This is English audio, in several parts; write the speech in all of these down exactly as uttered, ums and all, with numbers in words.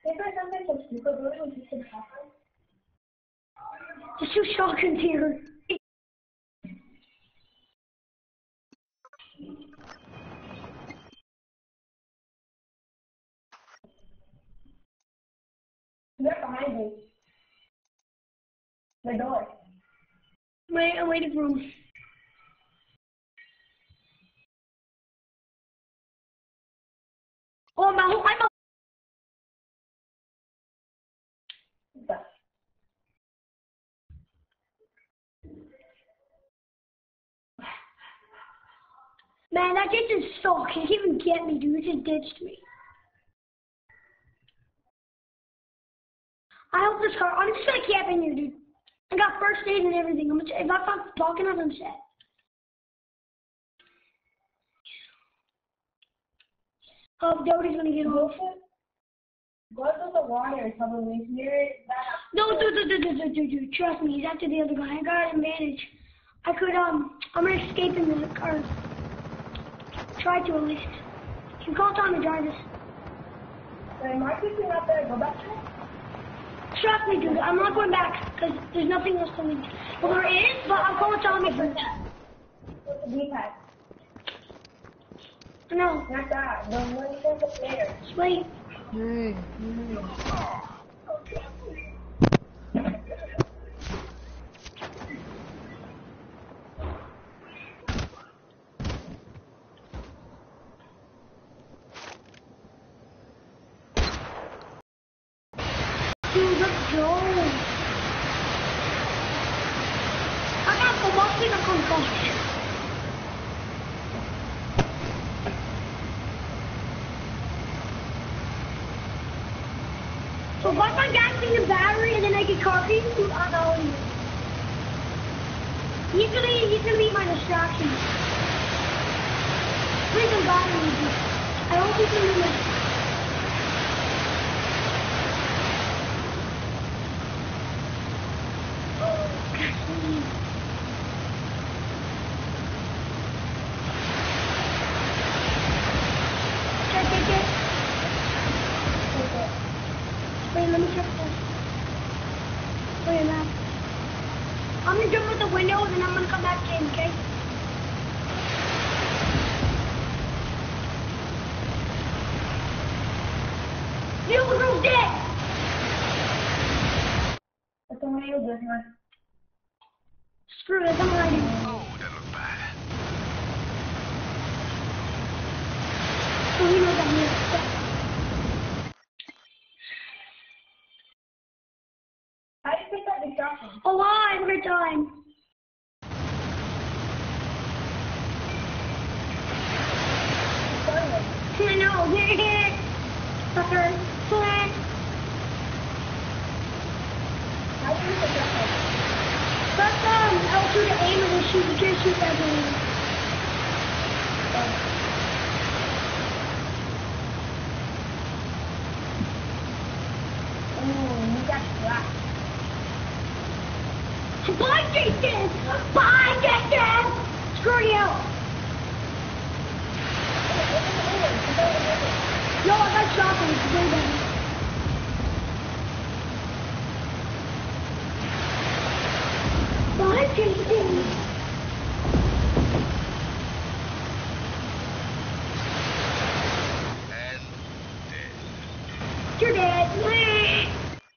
There's two shotguns here. They're behind you. The door. Wait, I'm waiting for him. Oh, I'm out. I'm out. Man, that kid just suck. He can't even get me, dude. He just ditched me. I hope this car. I'm just gonna camp in here, dude. I got first aid and everything. I'm gonna, if I stop talking, I'm set. Oh, Doty's gonna get off. Go to the water, probably. Near that. No, dude, dude, dude, dude, dude, dude. Trust me, he's after the other guy. I got an advantage. I could, um, I'm gonna escape in the car. Try to at least. You can call Tommy Jarvis. Wait, am I picking up there? Go back to it? Trust me, dude. I'm not going back because there's nothing else to leave. Well, there is, but I'll call Tommy first. What's the D-pad? No. Not that. The one you can put later. Just wait. Mm, mm. Dude, let's go. I got the monkey to concussion. So once I'm gassing the battery and then I get coffee, dude, I'm out of here. He's gonna, he's gonna be my distraction. Bring the battery, dude. I hope he's gonna be my... Check, check, check. Wait, let me check this. Wait a minute. I'm gonna jump out the window and then I'm gonna come back in, okay? The other girl's dead! That's the way you do it, man. Screw it, I'm hiding. Oh, that looked bad. So he knows I'm here. How do you pick up distraction? Alive every time. I know. Sucker. Flat. How do you pick up? Press um, L two to aim and then shoot. You can't shoot that way. Ooh, you got slapped. Bye, Jason! Bye, Jason! Screw you! No, I got shotgun. It's way better. Bye, Jason! And dead. You're dead.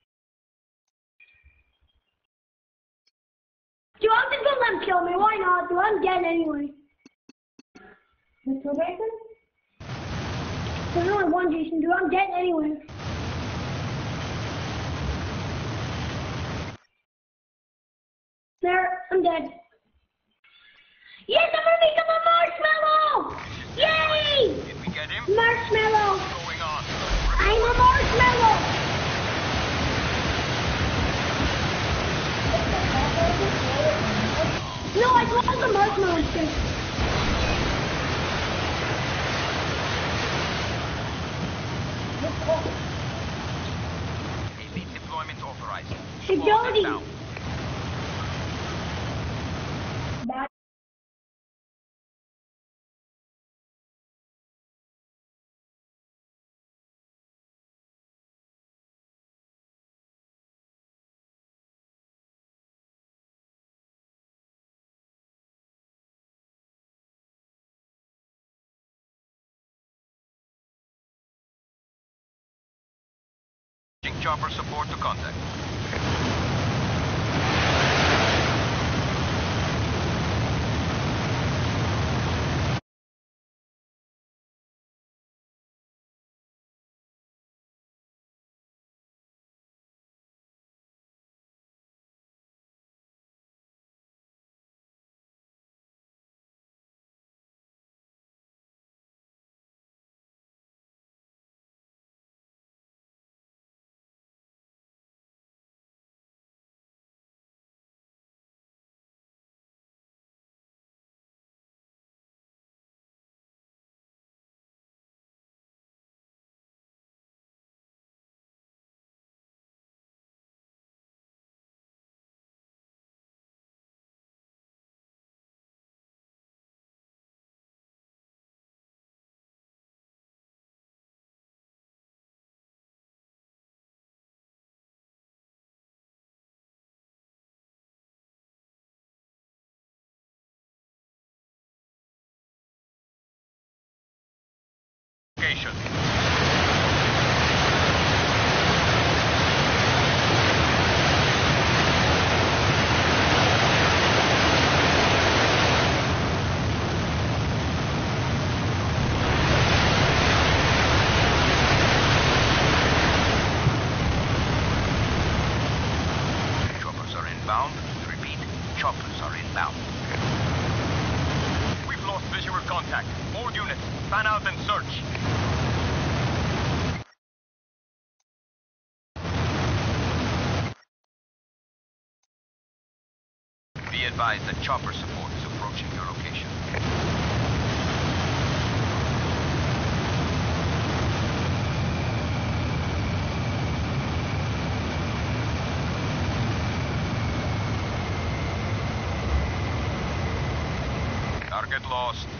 Dude, I'm just gonna let him kill me. Why not? Dude, I'm dead anyway. The two Jason? There's only one Jason, dude. I'm dead anyway. There, I'm dead. Yes, I'm gonna become a marshmallow! Yay! Did we get him? Marshmallow! What's going on? I'm a marshmallow! No, I called the marshmallow stick. Elite deployment authorized. Hey, Squad Jody. inbound. chopper support to contact. Location. Choppers are inbound. Repeat, choppers are inbound. We've lost visual contact. All units, fan out and search. Be advised that chopper support is approaching your location. Target lost.